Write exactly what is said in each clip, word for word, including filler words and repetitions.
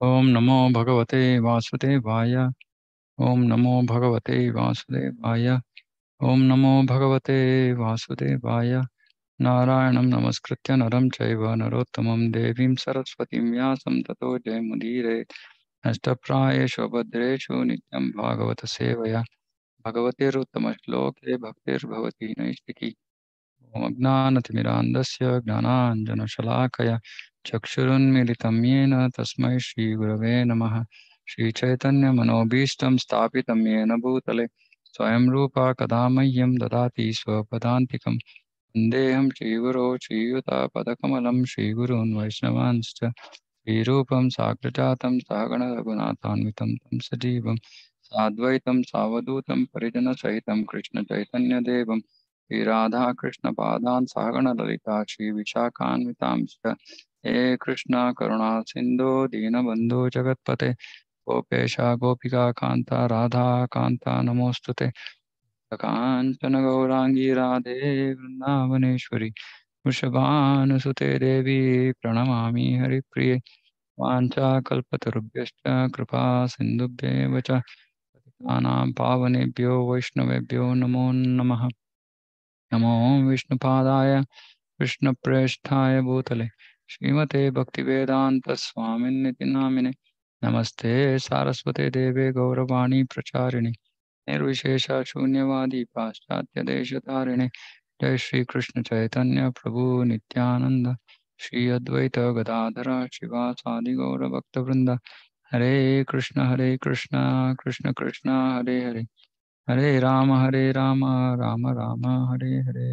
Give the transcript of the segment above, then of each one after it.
ओम नमो भगवते वासुदेवाय। ओम नमो भगवते वासुदेवाय। ओम नमो भगवते वासुदेवाय। नारायणं नमस्कृत्य नरं चैव नरोत्तमं देवीं सरस्वतीं व्यासं ततो जयमुदीरये। नष्टप्रायेषु भद्रेषु नित्यं भागवत सेवया भगवतेरुत्तमश्लोके भक्तिर्भवति नैष्टिकी। ॐ अज्ञानतिमिरान्धस्य ज्ञानाञ्जनशलाकया चक्षुरुन्मीलितं येन तस्मै श्रीगुरवे नमः। श्रीचैतन्यमनोभीष्टं स्थापितं येन भूतले स्वयं रूपा कदा मह्यं ददाति स्वपदान्तिकं। वन्देऽहं श्रीगुरो श्रीयुतापदकमलं श्रीगुरून् वैष्णवांश्च श्रीरूपं साग्रजातं सहगणरघुनाथान्वितं तं सजीवं साद्वैतं सावधूतं परिजनसहितं कृष्णचैतन्यदेवं श्रीराधाकृष्णपादान् सहगणललिता श्रीविशाखान्वितांश्च। हे कृष्ण करुणा सिन्धो दीनबन्धो जगत्पते गोपेश गोपिका कान्ता राधा कान्ता नमोऽस्तुते। काञ्चन गौराङ्गी राधे वृन्दावनेश्वरी वृषभानुसुते देवी प्रणमामि हरिप्रिये। वाञ्छाकल्पतरुभ्यश्च कृपा सिन्धुभ्येव च पतितानां पावनेभ्यो वैष्णवेभ्यो नमो नमः। नमो विष्णुपादाय कृष्णप्रेष्ठाय भूतले श्रीमते भक्तिवेदान्तस्वामिन्निति नामिने। नमस्ते सारस्वते देवे गौरवाणी प्रचारिणे निर्विशेष शून्यवादी पाश्चात्यदेशतारिणे। जय श्री कृष्ण चैतन्य प्रभु नित्यानंद श्री अद्वैत गदाधर शिवासादि गौर भक्तवृंद। हरे कृष्ण हरे कृष्ण कृष्ण कृष्ण हरे हरे हरे राम हरे राम राम राम हरे हरे।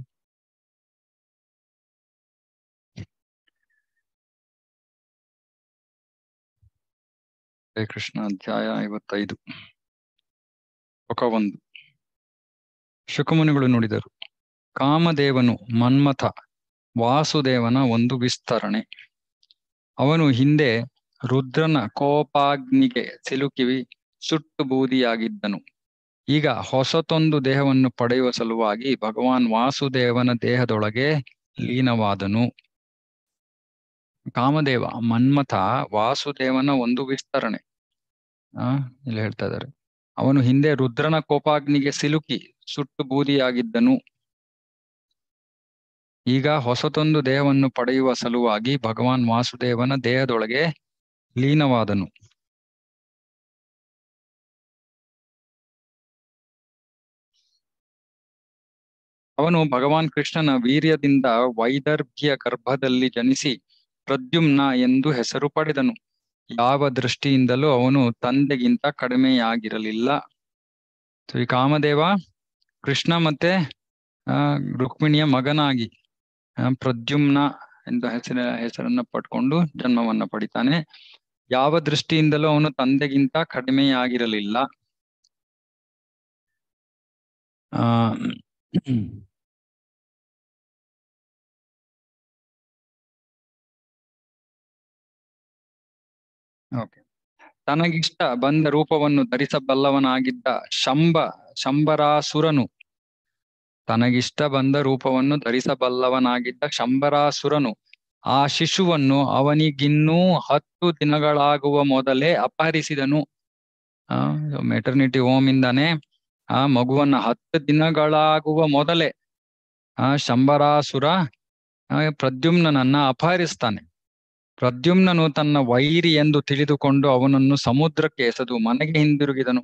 ಹರೇ ಕೃಷ್ಣ ಅಧ್ಯಾಯ ಐವತ್ತೈದು. ಶ್ಲೋಕ ಒಂದು. ಶುಕಮುನಿಗಳು ನುಡಿದರು, ಕಾಮದೇವನು ಮನ್ಮಥ ವಾಸುದೇವನ ಒಂದು ವಿಸ್ತರಣೆ. ಅವನು ಹಿಂದೆ ರುದ್ರನ ಕೋಪಾಗ್ನಿಗೆ ಸಿಲುಕಿ ಸುಟ್ಟು ಬೂದಿಯಾಗಿದ್ದನು. ಈಗ ಹೊಸತೊಂದು ದೇಹವನ್ನು ಪಡೆಯುವ ಸಲುವಾಗಿ ಭಗವಾನ್ ವಾಸುದೇವನ ದೇಹದೊಳಗೆ ಲೀನವಾದನು. ಕಾಮದೇವ ಮನ್ಮಥ ವಾಸುದೇವನ ಒಂದು ವಿಸ್ತರಣೆ. ಆ ಇಲ್ಲಿ ಹೇಳ್ತಾ ಇದ್ದಾರೆ, ಅವನು ಹಿಂದೆ ರುದ್ರನ ಕೋಪಾಗ್ನಿಗೆ ಸಿಲುಕಿ ಸುಟ್ಟು ಬೂದಿಯಾಗಿದ್ದನು. ಈಗ ಹೊಸತೊಂದು ದೇಹವನ್ನು ಪಡೆಯುವ ಸಲುವಾಗಿ ಭಗವಾನ್ ವಾಸುದೇವನ ದೇಹದೊಳಗೆ ಲೀನವಾದನು. ಅವನು ಭಗವಾನ್ ಕೃಷ್ಣನ ವೀರ್ಯದಿಂದ ವೈದರ್ಭ್ಯ ಗರ್ಭದಲ್ಲಿ ಜನಿಸಿ ಪ್ರದ್ಯುಮ್ನ ಎಂದು ಹೆಸರು ಪಡೆದನು. ಯಾವ ದೃಷ್ಟಿಯಿಂದಲೂ ಅವನು ತಂದೆಗಿಂತ ಕಡಿಮೆಯಾಗಿರಲಿಲ್ಲ. ಈ ಕಾಮದೇವ ಕೃಷ್ಣ ಮತ್ತೆ ಆ ರುಕ್ಮಿಣಿಯ ಮಗನಾಗಿ ಪ್ರದ್ಯುಮ್ನ ಎಂದ ಹೆಸರ ಹೆಸರನ್ನ ಪಡ್ಕೊಂಡು ಜನ್ಮವನ್ನ ಪಡಿತಾನೆ. ಯಾವ ದೃಷ್ಟಿಯಿಂದಲೂ ಅವನು ತಂದೆಗಿಂತ ಕಡಿಮೆಯಾಗಿರಲಿಲ್ಲ. ಆ ಓಕೆ ತನಗಿಷ್ಟ ಬಂದ ರೂಪವನ್ನು ಧರಿಸಬಲ್ಲವನಾಗಿದ್ದ ಶಂಬ ಶಂಬರಾಸುರನು ತನಗಿಷ್ಟ ಬಂದ ರೂಪವನ್ನು ಧರಿಸಬಲ್ಲವನಾಗಿದ್ದ ಶಂಬರಾಸುರನು ಆ ಶಿಶುವನ್ನು ಅವನಿಗಿನ್ನೂ ಹತ್ತು ದಿನಗಳಾಗುವ ಮೊದಲೇ ಅಪಹರಿಸಿದನು. ಆ ಮೆಟರ್ನಿಟಿ ಹೋಮ್ ಇಂದಾನೆ ಆ ಮಗುವನ್ನ ಹತ್ತು ದಿನಗಳಾಗುವ ಮೊದಲೇ ಆ ಶಂಬರಾಸುರ ಪ್ರದ್ಯುಮ್ನನ್ನ ಅಪಹರಿಸ್ತಾನೆ. ಪ್ರದ್ಯುಮ್ನನು ತನ್ನ ವೈರಿ ಎಂದು ತಿಳಿದುಕೊಂಡು ಅವನನ್ನು ಸಮುದ್ರಕ್ಕೆ ಎಸೆದು ಮನೆಗೆ ಹಿಂದಿರುಗಿದನು.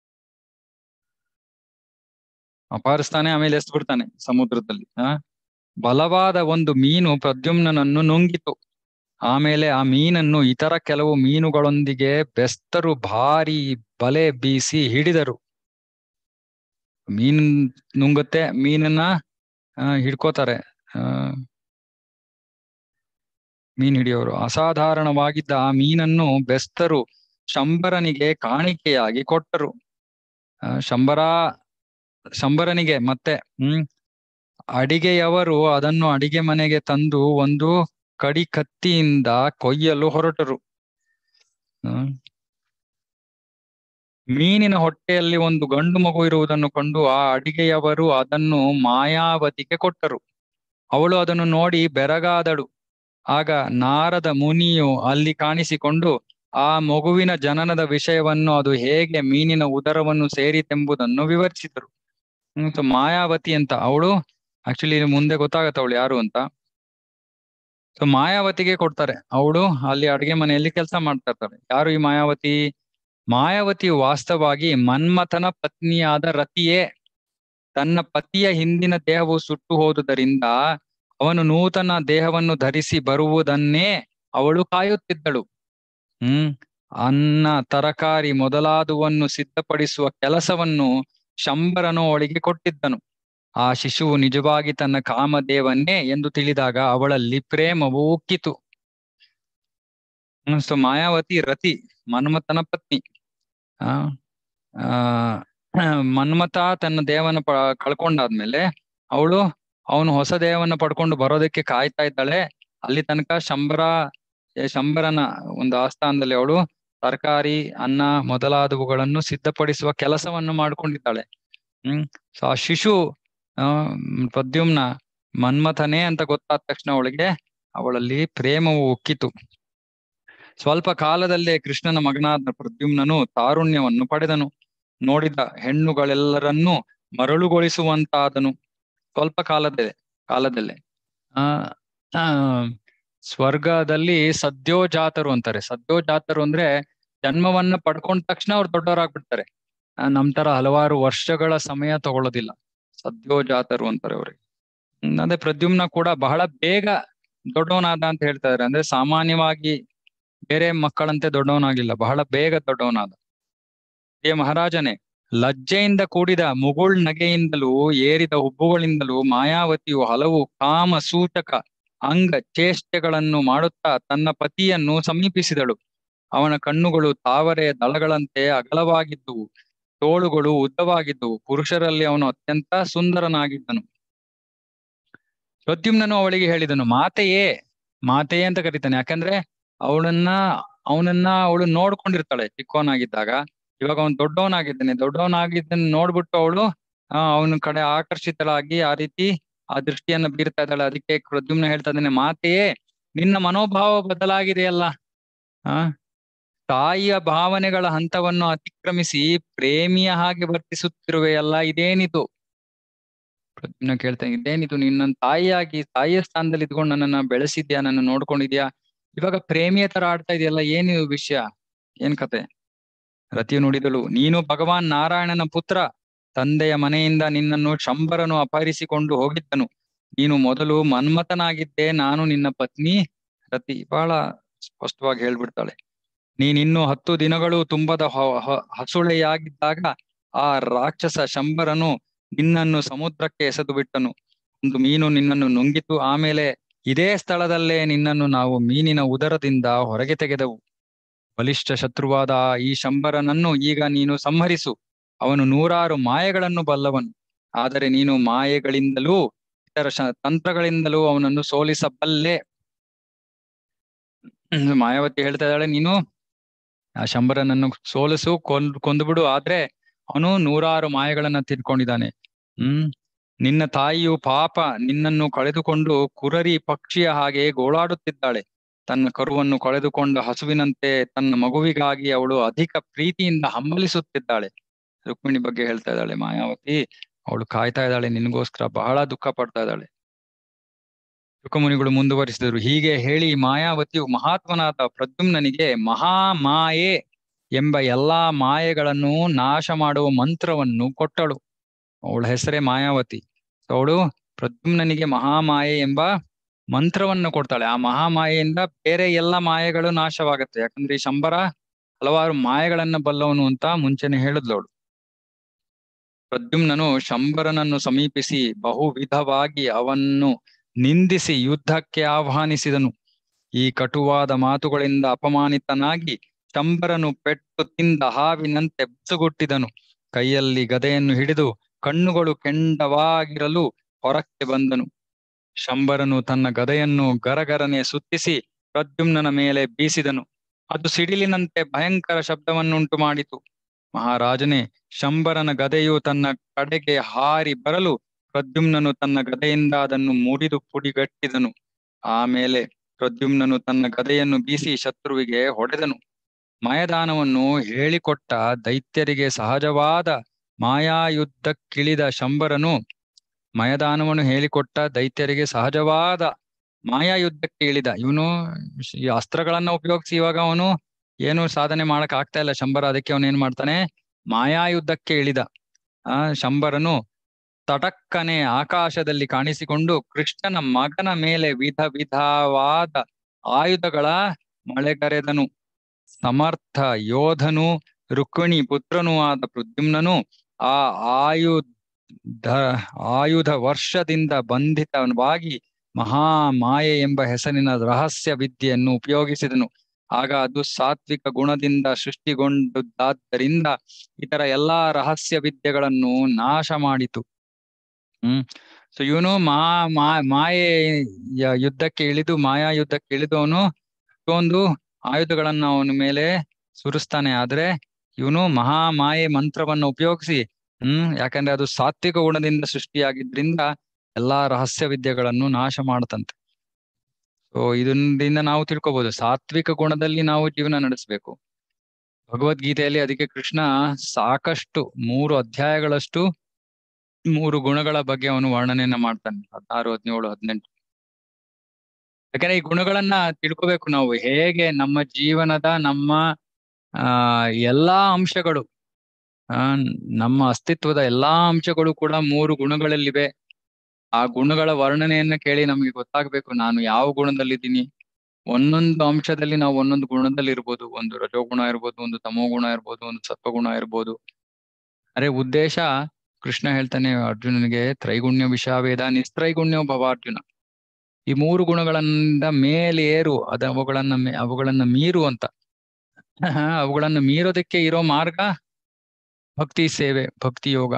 ಅಪಹರಿಸ್ತಾನೆ, ಆಮೇಲೆ ಎಸ್ದು ಬಿಡ್ತಾನೆ ಸಮುದ್ರದಲ್ಲಿ. ಆ ಬಲವಾದ ಒಂದು ಮೀನು ಪ್ರದ್ಯುಮ್ನನನ್ನು ನುಂಗಿತು. ಆಮೇಲೆ ಆ ಮೀನನ್ನು ಇತರ ಕೆಲವು ಮೀನುಗಳೊಂದಿಗೆ ಬೆಸ್ತರು ಭಾರಿ ಬಲೆ ಬೀಸಿ ಹಿಡಿದರು. ಮೀನ್ ನುಂಗುತ್ತೆ, ಮೀನನ್ನ ಹಿಡ್ಕೋತಾರೆ ಆ ಮೀನ್ ಹಿಡಿಯೋರು. ಅಸಾಧಾರಣವಾಗಿದ್ದ ಆ ಮೀನನ್ನು ಬೆಸ್ತರು ಶಂಬರನಿಗೆ ಕಾಣಿಕೆಯಾಗಿ ಕೊಟ್ಟರು. ಶಂಬರ ಶಂಬರನಿಗೆ ಮತ್ತೆ ಹ್ಮ್ ಅಡಿಗೆಯವರು ಅದನ್ನು ಅಡಿಗೆ ಮನೆಗೆ ತಂದು ಒಂದು ಕಡಿ ಕತ್ತಿಯಿಂದ ಕೊಯ್ಯಲು ಹೊರಟರು. ಹ್ಮ್ ಮೀನಿನ ಹೊಟ್ಟೆಯಲ್ಲಿ ಒಂದು ಗಂಡು ಮಗು ಇರುವುದನ್ನು ಕಂಡು ಆ ಅಡಿಗೆಯವರು ಅದನ್ನು ಮಾಯಾವತಿಗೆ ಕೊಟ್ಟರು. ಅವಳು ಅದನ್ನು ನೋಡಿ ಬೆರಗಾದಳು. ಆಗ ನಾರದ ಮುನಿಯು ಅಲ್ಲಿ ಕಾಣಿಸಿಕೊಂಡು ಆ ಮಗುವಿನ ಜನನದ ವಿಷಯವನ್ನು, ಅದು ಹೇಗೆ ಮೀನಿನ ಉದರವನ್ನು ಸೇರಿತೆಂಬುದನ್ನು ವಿವರಿಸಿದರು. ಮತ್ತು ಮಾಯಾವತಿ ಅಂತ ಅವಳು, ಆಕ್ಚುಲಿ ಮುಂದೆ ಗೊತ್ತಾಗತ್ತೆ ಅವಳು ಯಾರು ಅಂತ. ಸೊ ಮಾಯಾವತಿಗೆ ಕೊಡ್ತಾರೆ. ಅವಳು ಅಲ್ಲಿ ಅಡುಗೆ ಮನೆಯಲ್ಲಿ ಕೆಲಸ ಮಾಡ್ತಾ ಇರ್ತಾಳೆ. ಯಾರು ಈ ಮಾಯಾವತಿ? ಮಾಯಾವತಿಯು ವಾಸ್ತವವಾಗಿ ಮನ್ಮಥನ ಪತ್ನಿಯಾದ ರತಿಯೇ. ತನ್ನ ಪತಿಯ ಹಿಂದಿನ ದೇಹವು ಸುಟ್ಟು ಹೋದುದರಿಂದ ಅವನು ನೂತನ ದೇಹವನ್ನು ಧರಿಸಿ ಬರುವುದನ್ನೇ ಅವಳು ಕಾಯುತ್ತಿದ್ದಳು. ಹ್ಮ್ ಅನ್ನ, ತರಕಾರಿ ಮೊದಲಾದುವನ್ನು ಸಿದ್ಧಪಡಿಸುವ ಕೆಲಸವನ್ನು ಶಂಬರನು ಅವಳಿಗೆ ಕೊಟ್ಟಿದ್ದನು. ಆ ಶಿಶುವು ನಿಜವಾಗಿ ತನ್ನ ಕಾಮದೇವನ್ನೇ ಎಂದು ತಿಳಿದಾಗ ಅವಳಲ್ಲಿ ಪ್ರೇಮವು ಉಕ್ಕಿತು. ಸೊ ಮಾಯಾವತಿ ರತಿ, ಮನ್ಮಥನ ಪತ್ನಿ. ಆ ಆ ಮನ್ಮಥ ತನ್ನ ದೇವನ ಪ ಕಳ್ಕೊಂಡಾದ್ಮೇಲೆ ಅವಳು ಅವನು ಹೊಸ ದೇವನ್ನ ಪಡ್ಕೊಂಡು ಬರೋದಕ್ಕೆ ಕಾಯ್ತಾ ಇದ್ದಾಳೆ. ಅಲ್ಲಿ ತನಕ ಶಂಬರ ಶಂಬರನ ಒಂದು ಆಸ್ಥಾನದಲ್ಲಿ ಅವಳು ತರಕಾರಿ, ಅನ್ನ ಮೊದಲಾದವುಗಳನ್ನು ಸಿದ್ಧಪಡಿಸುವ ಕೆಲಸವನ್ನು ಮಾಡ್ಕೊಂಡಿದ್ದಾಳೆ. ಹ್ಮ್ ಸೊ ಆ ಶಿಶು ಆ ಪ್ರದ್ಯುಮ್ನ ಮನ್ಮಥನೇ ಅಂತ ಗೊತ್ತಾದ ತಕ್ಷಣ ಅವಳಿಗೆ ಅವಳಲ್ಲಿ ಪ್ರೇಮವು ಉಕ್ಕಿತು. ಸ್ವಲ್ಪ ಕಾಲದಲ್ಲೇ ಕೃಷ್ಣನ ಮಗನಾದ ಪ್ರದ್ಯುಮ್ನನು ತಾರುಣ್ಯವನ್ನು ಪಡೆದನು. ನೋಡಿದ ಹೆಣ್ಣುಗಳೆಲ್ಲರನ್ನೂ ಮರಳುಗೊಳಿಸುವಂತಾದನು. ಸ್ವಲ್ಪ ಕಾಲದಲ್ಲೇ ಕಾಲದಲ್ಲೇ ಆ ಆ ಸ್ವರ್ಗದಲ್ಲಿ ಸದ್ಯೋಜಾತರು ಅಂತಾರೆ. ಸದ್ಯೋಜಾತರು ಅಂದ್ರೆ ಜನ್ಮವನ್ನ ಪಡ್ಕೊಂಡ ತಕ್ಷಣ ಅವ್ರು ದೊಡ್ಡವರಾಗ್ಬಿಡ್ತಾರೆ. ನಮ್ ತರ ಹಲವಾರು ವರ್ಷಗಳ ಸಮಯ ತಗೊಳ್ಳೋದಿಲ್ಲ. ಸದ್ಯೋಜಾತರು ಅಂತಾರೆ ಅವ್ರಿಗೆ. ಅದೇ ಪ್ರದ್ಯುಮ್ನ ಕೂಡ ಬಹಳ ಬೇಗ ದೊಡ್ಡವನಾದ ಅಂತ ಹೇಳ್ತಾ ಇದಾರೆ. ಅಂದ್ರೆ ಸಾಮಾನ್ಯವಾಗಿ ಬೇರೆ ಮಕ್ಕಳಂತೆ ದೊಡ್ಡವನಾಗಿಲ್ಲ, ಬಹಳ ಬೇಗ ದೊಡ್ಡವನಾದ. ಏ ಮಹಾರಾಜನೇ, ಲಜ್ಜೆಯಿಂದ ಕೂಡಿದ ಮುಗುಳ್ ನಗೆಯಿಂದಲೂ ಏರಿದ ಹುಬ್ಬುಗಳಿಂದಲೂ ಮಾಯಾವತಿಯು ಹಲವು ಕಾಮ ಸೂಚಕ ಅಂಗ ಚೇಷ್ಟೆಗಳನ್ನು ಮಾಡುತ್ತಾ ತನ್ನ ಪತಿಯನ್ನು ಸಮೀಪಿಸಿದಳು. ಅವನ ಕಣ್ಣುಗಳು ತಾವರೆಯ ದಳಗಳಂತೆ ಅಗಲವಾಗಿದ್ದುವು, ತೋಳುಗಳು ಉದ್ದವಾಗಿದ್ದುವು. ಪುರುಷರಲ್ಲಿ ಅವನು ಅತ್ಯಂತ ಸುಂದರನಾಗಿದ್ದನು. ಪ್ರದ್ಯುಮ್ನನು ಅವಳಿಗೆ ಹೇಳಿದನು, ಮಾತೆಯೇ. ಮಾತೆಯೇ ಅಂತ ಕರೀತಾನೆ, ಯಾಕಂದ್ರೆ ಅವಳನ್ನ ಅವನನ್ನ ಅವಳು ನೋಡ್ಕೊಂಡಿರ್ತಾಳೆ ಚಿಕ್ಕವನಾಗಿದ್ದಾಗ. ಇವಾಗ ಅವನು ದೊಡ್ಡವನಾಗಿದ್ದಾನೆ, ದೊಡ್ಡವನಾಗಿದ್ದನ್ನ ನೋಡ್ಬಿಟ್ಟು ಅವಳು ಆ ಅವನ ಕಡೆ ಆಕರ್ಷಿತಳಾಗಿ ಆ ರೀತಿ ಆ ದೃಷ್ಟಿಯನ್ನ ಬೀರ್ತಾ ಇದ್ದಾಳೆ. ಅದಕ್ಕೆ ಪ್ರದ್ಯುಮ್ನ ಹೇಳ್ತಾ ಇದ್ದಾನೆ, ಮಾತೆಯೇ, ನಿನ್ನ ಮನೋಭಾವ ಬದಲಾಗಿದೆಯಲ್ಲ. ಆ ತಾಯಿಯ ಭಾವನೆಗಳ ಹಂತವನ್ನು ಅತಿಕ್ರಮಿಸಿ ಪ್ರೇಮಿಯ ಹಾಗೆ ವರ್ತಿಸುತ್ತಿರುವೆಯಲ್ಲ, ಇದೇನಿದು? ಪ್ರದ್ಯುಮ್ನ ಕೇಳ್ತಾನೆ, ಇದೇನಿದು? ನಿನ್ನ ತಾಯಿಯಾಗಿ ತಾಯಿಯ ಸ್ಥಾನದಲ್ಲಿ ಇದ್ಕೊಂಡು ನನ್ನನ್ನ ಬೆಳೆಸಿದ್ಯಾ, ನನ್ನ ನೋಡ್ಕೊಂಡಿದ್ಯಾ, ಇವಾಗ ಪ್ರೇಮಿಯ ತರ ಆಡ್ತಾ ಇದೆಯಲ್ಲ, ಏನಿದು ವಿಷಯ, ಏನ್ ಕತೆ? ರತಿಯು ನುಡಿದಳು, ನೀನು ಭಗವಾನ್ ನಾರಾಯಣನ ಪುತ್ರ. ತಂದೆಯ ಮನೆಯಿಂದ ನಿನ್ನನ್ನು ಶಂಬರನು ಅಪಹರಿಸಿಕೊಂಡು ಹೋಗಿದ್ದನು. ನೀನು ಮೊದಲು ಮನ್ಮಥನಾಗಿದ್ದೆ, ನಾನು ನಿನ್ನ ಪತ್ನಿ ರತಿ. ಬಹಳ ಸ್ಪಷ್ಟವಾಗಿ ಹೇಳ್ಬಿಡ್ತಾಳೆ. ನೀನಿನ್ನು ಹತ್ತು ದಿನಗಳು ತುಂಬದ ಹಸುಳೆಯಾಗಿದ್ದಾಗ ಆ ರಾಕ್ಷಸ ಶಂಬರನು ನಿನ್ನನ್ನು ಸಮುದ್ರಕ್ಕೆ ಎಸೆದು ಬಿಟ್ಟನು. ಒಂದು ಮೀನು ನಿನ್ನನ್ನು ನುಂಗಿತು. ಆಮೇಲೆ ಇದೇ ಸ್ಥಳದಲ್ಲೇ ನಿನ್ನನ್ನು ನಾವು ಮೀನಿನ ಉದರದಿಂದ ಹೊರಗೆ ತೆಗೆದೆವು. ಬಲಿಷ್ಠ ಶತ್ರುವಾದ ಈ ಶಂಬರನನ್ನು ಈಗ ನೀನು ಸಂಹರಿಸು. ಅವನು ನೂರಾರು ಮಾಯೆಗಳನ್ನು ಬಲ್ಲವನು. ಆದರೆ ನೀನು ಮಾಯೆಗಳಿಂದಲೂ ಇತರ ತಂತ್ರಗಳಿಂದಲೂ ಅವನನ್ನು ಸೋಲಿಸಬಲ್ಲೆ. ಮಾಯಾವತಿ ಹೇಳ್ತಾ ಇದ್ದಾಳೆ, ನೀನು ಆ ಶಂಬರನನ್ನು ಸೋಲಿಸು, ಕೊಂದ್ ಕೊಂದುಬಿಡು. ಆದ್ರೆ ಅವನು ನೂರಾರು ಮಾಯೆಗಳನ್ನ ತಿಳ್ಕೊಂಡಿದ್ದಾನೆ. ಹ್ಮ್ ನಿನ್ನ ತಾಯಿಯು ಪಾಪ ನಿನ್ನನ್ನು ಕಳೆದುಕೊಂಡು ಕುರರಿ ಪಕ್ಷಿಯ ಹಾಗೆ ಗೋಳಾಡುತ್ತಿದ್ದಾಳೆ. ತನ್ನ ಕರುವನ್ನು ಕಳೆದುಕೊಂಡ ಹಸುವಿನಂತೆ ತನ್ನ ಮಗುವಿಗಾಗಿ ಅವಳು ಅಧಿಕ ಪ್ರೀತಿಯಿಂದ ಹಂಬಲಿಸುತ್ತಿದ್ದಾಳೆ. ರುಕ್ಮಿಣಿ ಬಗ್ಗೆ ಹೇಳ್ತಾ ಇದ್ದಾಳೆ ಮಾಯಾವತಿ. ಅವಳು ಕಾಯ್ತಾ ಇದ್ದಾಳೆ ನಿನಗೋಸ್ಕರ, ಬಹಳ ದುಃಖ ಪಡ್ತಾ ಇದ್ದಾಳೆ. ಋಕಮುನಿಗಳು ಮುಂದುವರಿಸಿದರು, ಹೀಗೆ ಹೇಳಿ ಮಾಯಾವತಿಯು ಮಹಾತ್ಮನಾದ ಪ್ರದ್ಯುಮ್ನನಿಗೆ ಮಹಾಮಾಯೆ ಎಂಬ ಎಲ್ಲಾ ಮಾಯೆಗಳನ್ನು ನಾಶ ಮಾಡುವ ಮಂತ್ರವನ್ನು ಕೊಟ್ಟಳು. ಅವಳ ಹೆಸರೇ ಮಾಯಾವತಿ. ಅವಳು ಪ್ರದ್ಯುಮ್ನನಿಗೆ ಮಹಾಮಾಯೆ ಎಂಬ ಮಂತ್ರವನ್ನು ಕೊಡ್ತಾಳೆ. ಆ ಮಹಾಮಾಯೆಯಿಂದ ಬೇರೆ ಎಲ್ಲ ಮಾಯೆಗಳು ನಾಶವಾಗತ್ತೆ. ಯಾಕಂದ್ರೆ ಈ ಶಂಬರ ಹಲವಾರು ಮಾಯೆಗಳನ್ನ ಬಲ್ಲವನು ಅಂತ ಮುಂಚೆನೆ ಹೇಳಿದ್ಲವಳು. ಪ್ರದ್ಯುಮ್ನನು ಶಂಬರನನ್ನು ಸಮೀಪಿಸಿ ಬಹುವಿಧವಾಗಿ ಅವನ್ನು ನಿಂದಿಸಿ ಯುದ್ಧಕ್ಕೆ ಆಹ್ವಾನಿಸಿದನು. ಈ ಕಟುವಾದ ಮಾತುಗಳಿಂದ ಅಪಮಾನಿತನಾಗಿ ಶಂಬರನು ಪೆಟ್ಟು ತಿಂದ ಹಾವಿನಂತೆ ಬಸುಗುಟ್ಟಿದನು. ಕೈಯಲ್ಲಿ ಗದೆಯನ್ನು ಹಿಡಿದು ಕಣ್ಣುಗಳು ಕೆಂಡವಾಗಿರಲು ಹೊರಕ್ಕೆ ಬಂದನು. ಶಂಬರನು ತನ್ನ ಗದೆಯನ್ನು ಗರಗರನೆ ಸುತ್ತಿಸಿ ಪ್ರದ್ಯುಮ್ನನ ಮೇಲೆ ಬೀಸಿದನು. ಅದು ಸಿಡಿಲಿನಂತೆ ಭಯಂಕರ ಶಬ್ದವನ್ನುಂಟು ಮಾಡಿತು. ಮಹಾರಾಜನೇ, ಶಂಬರನ ಗದೆಯು ತನ್ನ ಕಡೆಗೆ ಹಾರಿ ಬರಲು ಪ್ರದ್ಯುಮ್ನನು ತನ್ನ ಗದೆಯಿಂದ ಅದನ್ನು ಮುರಿದು ಪುಡಿಗಟ್ಟಿದನು. ಆಮೇಲೆ ಪ್ರದ್ಯುಮ್ನನು ತನ್ನ ಗದೆಯನ್ನು ಬೀಸಿ ಶತ್ರುವಿಗೆ ಹೊಡೆದನು. ಮಯದಾನವನ್ನು ಹೇಳಿಕೊಟ್ಟ ದೈತ್ಯರಿಗೆ ಸಹಜವಾದ ಮಾಯಾಯುದ್ಧಕ್ಕಿಳಿದ ಶಂಬರನು ಮಯದಾನವನ್ನು ಹೇಳಿಕೊಟ್ಟ ದೈತ್ಯರಿಗೆ ಸಹಜವಾದ ಮಾಯಾಯುದ್ಧಕ್ಕೆ ಇಳಿದ. ಇವನು ಈ ಅಸ್ತ್ರಗಳನ್ನ ಉಪಯೋಗಿಸಿ ಇವಾಗ ಅವನು ಏನು ಸಾಧನೆ ಮಾಡಕ್ ಆಗ್ತಾ ಇಲ್ಲ ಶಂಬರ. ಅದಕ್ಕೆ ಅವನು ಏನ್ ಮಾಡ್ತಾನೆ, ಮಾಯಾಯುದ್ಧಕ್ಕೆ ಇಳಿದ. ಆ ಶಂಬರನು ತಟಕ್ಕನೆ ಆಕಾಶದಲ್ಲಿ ಕಾಣಿಸಿಕೊಂಡು ಕೃಷ್ಣನ ಮಗನ ಮೇಲೆ ವಿಧ ವಿಧವಾದ ಆಯುಧಗಳ ಮಳೆಗರೆದನು. ಸಮರ್ಥ ಯೋಧನು ರುಕ್ಮಿಣಿ ಪುತ್ರನೂ ಆದ ಪ್ರದ್ಯುಮ್ನನು ಆ ಆಯುಧ ಆಯುಧ ವರ್ಷದಿಂದ ಬಂಧಿತವಾಗಿ ಮಹಾಮಾಯೆ ಎಂಬ ಹೆಸರಿನ ರಹಸ್ಯ ವಿದ್ಯೆಯನ್ನು ಉಪಯೋಗಿಸಿದನು. ಆಗ ಅದು ಸಾತ್ವಿಕ ಗುಣದಿಂದ ಸೃಷ್ಟಿಗೊಂಡದ್ದಾದ್ದರಿಂದ ಇತರ ಎಲ್ಲಾ ರಹಸ್ಯ ವಿದ್ಯೆಗಳನ್ನು ನಾಶ ಮಾಡಿತು. ಹ್ಮ್ ಸೊ ಇವನು ಮಾ ಮಾ ಮಾಯೆ ಯುದ್ಧಕ್ಕೆ ಇಳಿದು ಮಾಯಾ ಯುದ್ಧಕ್ಕೆ ಇಳಿದು ಅವನು ಇಷ್ಟೊಂದು ಆಯುಧಗಳನ್ನ ಅವನ ಮೇಲೆ ಸುರಿಸ್ತಾನೆ. ಆದ್ರೆ ಇವನು ಮಹಾಮಾಯೆ ಮಂತ್ರವನ್ನ ಉಪಯೋಗಿಸಿ ಹ್ಮ್ ಯಾಕಂದ್ರೆ ಅದು ಸಾತ್ವಿಕ ಗುಣದಿಂದ ಸೃಷ್ಟಿಯಾಗಿದ್ರಿಂದ ಎಲ್ಲಾ ರಹಸ್ಯ ವಿದ್ಯೆಗಳನ್ನು ನಾಶ ಮಾಡತಂತೆ. ಸೊ ಇದರಿಂದ ನಾವು ತಿಳ್ಕೊಬಹುದು ಸಾತ್ವಿಕ ಗುಣದಲ್ಲಿ ನಾವು ಜೀವನ ನಡೆಸಬೇಕು. ಭಗವದ್ಗೀತೆಯಲ್ಲಿ ಅದಕ್ಕೆ ಕೃಷ್ಣ ಸಾಕಷ್ಟು ಮೂರು ಅಧ್ಯಾಯಗಳಷ್ಟು ಮೂರು ಗುಣಗಳ ಬಗ್ಗೆ ಅವನು ವರ್ಣನೆಯನ್ನ ಮಾಡ್ತಾನೆ. ಹದಿನಾರು ಹದಿನೇಳು ಹದಿನೆಂಟು. ಯಾಕಂದ್ರೆ ಈ ಗುಣಗಳನ್ನ ತಿಳ್ಕೊಬೇಕು ನಾವು. ಹೇಗೆ ನಮ್ಮ ಜೀವನದ ನಮ್ಮ ಆ ಎಲ್ಲಾ ಅಂಶಗಳು ಆ ನಮ್ಮ ಅಸ್ತಿತ್ವದ ಎಲ್ಲಾ ಅಂಶಗಳು ಕೂಡ ಮೂರು ಗುಣಗಳಲ್ಲಿವೆ. ಆ ಗುಣಗಳ ವರ್ಣನೆಯನ್ನ ಕೇಳಿ ನಮ್ಗೆ ಗೊತ್ತಾಗ್ಬೇಕು ನಾನು ಯಾವ ಗುಣದಲ್ಲಿದ್ದೀನಿ. ಒಂದೊಂದು ಅಂಶದಲ್ಲಿ ನಾವು ಒಂದೊಂದು ಗುಣದಲ್ಲಿ ಇರ್ಬೋದು. ಒಂದು ರಜೋಗುಣ ಇರ್ಬೋದು, ಒಂದು ತಮೋ ಗುಣ ಇರ್ಬೋದು, ಒಂದು ಸತ್ವಗುಣ ಇರ್ಬೋದು. ಅರೆ ಉದ್ದೇಶ ಕೃಷ್ಣ ಹೇಳ್ತಾನೆ ಅರ್ಜುನನಿಗೆ, ತ್ರೈಗುಣ್ಯ ವಿಷಾವೇದ ನಿಸ್ತ್ರೈಗುಣ್ಯ ಭವ ಅರ್ಜುನ. ಈ ಮೂರು ಗುಣಗಳಿಂದ ಮೇಲೇರು, ಅದ ಅವುಗಳನ್ನ ಅವುಗಳನ್ನ ಮೀರು ಅಂತ. ಅವುಗಳನ್ನ ಮೀರೋದಕ್ಕೆ ಇರೋ ಮಾರ್ಗ ಭಕ್ತಿ ಸೇವೆ, ಭಕ್ತಿ ಯೋಗ.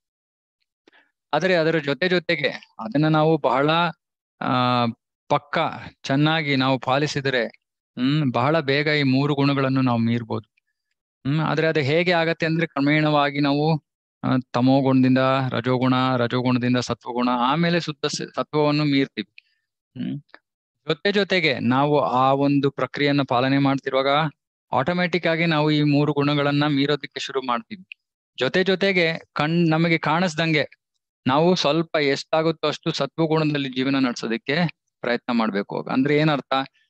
ಆದರೆ ಅದರ ಜೊತೆ ಜೊತೆಗೆ ಅದನ್ನ ನಾವು ಬಹಳ ಆ ಪಕ್ಕ ಚೆನ್ನಾಗಿ ನಾವು ಪಾಲಿಸಿದರೆ ಹ್ಮ್ ಬಹಳ ಬೇಗ ಈ ಮೂರು ಗುಣಗಳನ್ನು ನಾವು ಮೀರ್ಬೋದು. ಹ್ಮ್ ಆದ್ರೆ ಅದು ಹೇಗೆ ಆಗತ್ತೆ ಅಂದ್ರೆ ಕ್ರಮೇಣವಾಗಿ ನಾವು ತಮೋ ಗುಣದಿಂದ ರಜೋಗುಣ, ರಜೋಗುಣದಿಂದ ಸತ್ವಗುಣ, ಆಮೇಲೆ ಶುದ್ಧ ಸತ್ವವನ್ನು ಮೀರ್ತೀವಿ. ಹ್ಮ್ ಜೊತೆ ಜೊತೆಗೆ ನಾವು ಆ ಒಂದು ಪ್ರಕ್ರಿಯೆಯನ್ನ ಪಾಲನೆ ಮಾಡ್ತಿರುವಾಗ ಆಟೋಮೆಟಿಕ್ ಆಗಿ ನಾವು ಈ ಮೂರು ಗುಣಗಳನ್ನ ಮೀರೋದಕ್ಕೆ ಶುರು ಮಾಡ್ತೀವಿ. ಜೊತೆ ಜೊತೆಗೆ ಕಣ್ ನಮಗೆ ಕಾಣಿಸ್ದಂಗೆ ನಾವು ಸ್ವಲ್ಪ ಎಷ್ಟಾಗುತ್ತೋ ಅಷ್ಟು ಸತ್ವಗುಣದಲ್ಲಿ ಜೀವನ ನಡೆಸೋದಕ್ಕೆ ಪ್ರಯತ್ನ ಮಾಡ್ಬೇಕು. ಅಂದ್ರೆ ಏನರ್ಥ,